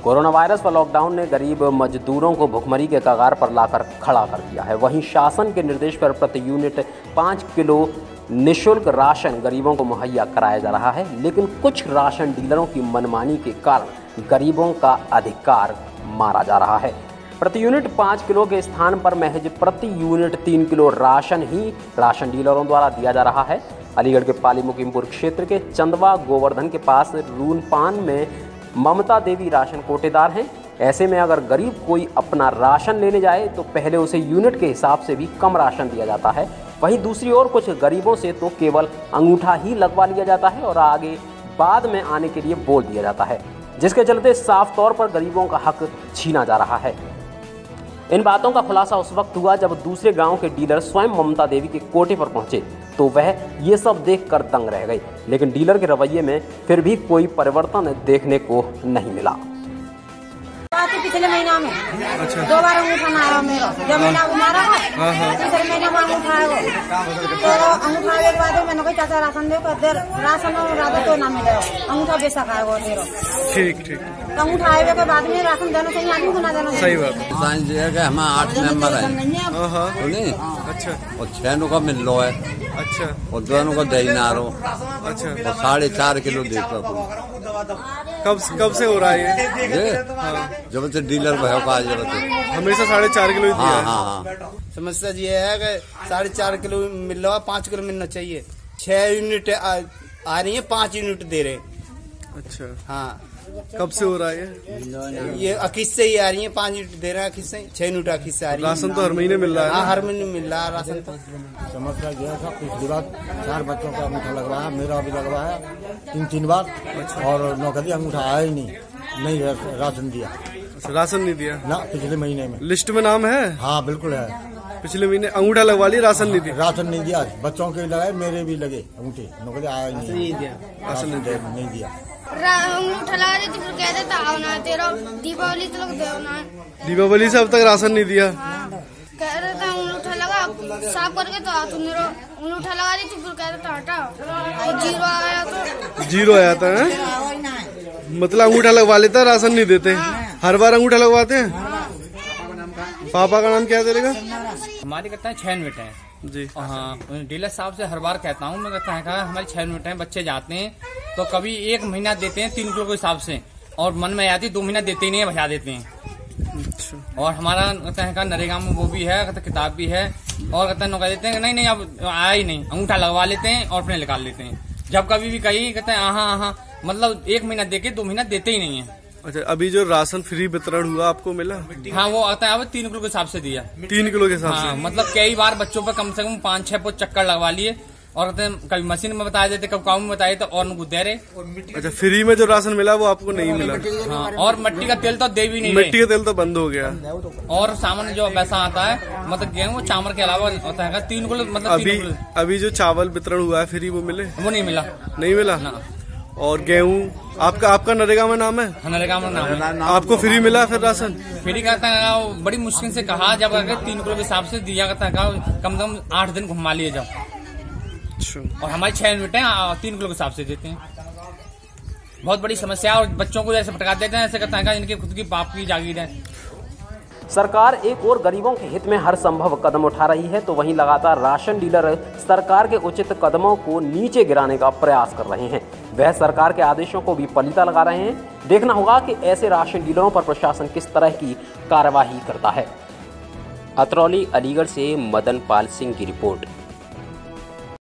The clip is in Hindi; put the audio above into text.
कोरोना वायरस व लॉकडाउन ने गरीब मजदूरों को भुखमरी के कगार पर लाकर खड़ा कर दिया है। वहीं शासन के निर्देश पर प्रति यूनिट 5 किलो निःशुल्क राशन गरीबों को मुहैया कराया जा रहा है, लेकिन कुछ राशन डीलरों की मनमानी के कारण गरीबों का अधिकार मारा जा रहा है। प्रति यूनिट 5 किलो के स्थान पर महज प्रति यूनिट 3 किलो राशन ही राशन डीलरों द्वारा दिया जा रहा है। अलीगढ़ के पाली मुकीमपुर क्षेत्र के चंदवा गोवर्धन के पास रूनपान में ममता देवी राशन कोटेदार हैं। ऐसे में अगर गरीब कोई अपना राशन लेने जाए तो पहले उसे यूनिट के हिसाब से भी कम राशन दिया जाता है। वहीं दूसरी ओर कुछ गरीबों से तो केवल अंगूठा ही लगवा लिया जाता है और आगे बाद में आने के लिए बोल दिया जाता है, जिसके चलते साफ तौर पर गरीबों का हक छीना जा रहा है। इन बातों का खुलासा उस वक्त हुआ जब दूसरे गांव के डीलर स्वयं ममता देवी के कोटे पर पहुंचे तो वह ये सब देखकर दंग रह गई, लेकिन डीलर के रवैये में फिर भी कोई परिवर्तन देखने को नहीं मिला। पिछले महीना में 2 बार अंगूठा मारा मेरा, जब महीना मारा है तीसरे महीने में अंगूठा है तो अंगूठा के बाद मैंने कोई चाचा राशन दे राशन राधा तो ना मिले अंगूठा बेचा खाए वो मेरा। ठीक अंगूठा आए के बाद में राशन देना चाहिए, आदमी को ना देना चाहिए। सही बात है। हम 8 मेंबर है। अच्छा और 6 का मिल लो है। अच्छा और दोनों को दही ना रो। अच्छा और 4.5 किलो देता कब से हो रहा है ये? जब से डीलर भयो का जब से हमेशा 4.5 किलो ही दिया है। हाँ। समस्या ये है कि 4.5 किलो मिल रहा है, 5 किलो मिलना चाहिए। 6 यूनिट आ रही है, 5 यूनिट दे रहे। अच्छा हाँ। कब से हो रहा है ये 21 से ही आ रही है, 5 यूनिट दे रहे हैं 21 से, 6 यूनिट 21 से आ रही है। राशन तो हर महीने मिल रहा है। हाँ, हर महीने मिल रहा है राशन तो। समस्या यह है पिछली बार 4 बच्चों का अंगूठा लगवाया, मेरा भी लगवाया 3 बार और नौकरी अंगूठा आया ही नहीं राशन दिया। राशन नहीं दिया ना पिछले महीने में। लिस्ट में नाम है? हाँ बिल्कुल है। पिछले महीने अंगूठा लगवा लिया, राशन नहीं दिया। राशन नहीं दिया, बच्चों के लगाए, मेरे भी लगे अंगूठे, नौकरी आया ही नहीं दिया, राशन नहीं दिया। अंगूठा लगा रही थी, फिर कह देता आओ ना तेरा दीपावली तक दो ना। दीपावली से अब तक राशन नहीं दिया। कह रहा था अंगूठा लगा साफ करके तो तुम अंगूठा लगा रही थी, फिर कह रहा था हटा जीरो आया तो जीरो आया था है? मतलब अंगूठा लगवा लेता, राशन नहीं देते। हर बार अंगूठा लगवाते हैं। पापा का नाम क्या तेरेगा? हमारी कहता है 6 यूनिट है जी। हाँ, डीलर साहब से हर बार कहता हूँ मैं, कहता है हमारे 6 यूनिट है, बच्चे जाते हैं तो कभी 1 महीना देते हैं 3 किलो के हिसाब से, और मन में आती 2 महीना देते ही नहीं है, भजा देते हैं। अच्छा। और हमारा कहते हैं नरेगा में वो भी है, कहते किताब भी है, और कहते हैं नौकरी देते हैं नहीं अब आया ही नहीं, अंगूठा लगवा लेते हैं और अपने निकाल लेते हैं। जब कभी भी कही कहते हैं हाँ मतलब 1 महीना देके 2 महीना देते ही नहीं है। अच्छा, अभी जो राशन फ्री वितरण हुआ आपको मिला? हाँ, वो आता है अब 3 किलो के हिसाब से दिया। 3 किलो के हिसाब से? हाँ, मतलब कई बार बच्चों पर कम से कम 5-6 पोत चक्कर लगवा लिए, और कहते हैं कभी मशीन में बता देते, कभी काऊ में बताए तो और उनको दे रहे। अच्छा, फ्री में जो राशन मिला वो आपको नहीं मिला? हाँ, और मिट्टी का तेल तो दे भी नहीं। मिट्टी का तेल तो बंद हो गया। और सामान जो पैसा आता है मतलब गेहूँ चावल के अलावा होता है 3 किलो, मतलब अभी जो चावल वितरण हुआ है फ्री वो मिले? वो नहीं मिला। नहीं मिला ना। और गेहूँ आपका नरेगा में नाम है? नरेगा में नाम है। आपको फ्री मिला फिर राशन? फ्री कहता है बड़ी मुश्किल से कहा, जब अगर 3 किलो के हिसाब से दिया करता है, कम से कम 8 दिन घुमा लिए जब। और हमारे 6 यूनिट है, 3 किलो के हिसाब से देते हैं। बहुत बड़ी समस्या, और बच्चों को ऐसे भटका देते हैं, ऐसे कहता है इनके खुद की बाप की जागीर है। सरकार एक और गरीबों के हित में हर संभव कदम उठा रही है, तो वहीं लगातार राशन डीलर सरकार के उचित कदमों को नीचे गिराने का प्रयास कर रहे हैं। वह सरकार के आदेशों को भी पलीता लगा रहे हैं। देखना होगा कि ऐसे राशन डीलरों पर प्रशासन किस तरह की कार्यवाही करता है। अतरौली अलीगढ़ से मदन पाल सिंह की रिपोर्ट।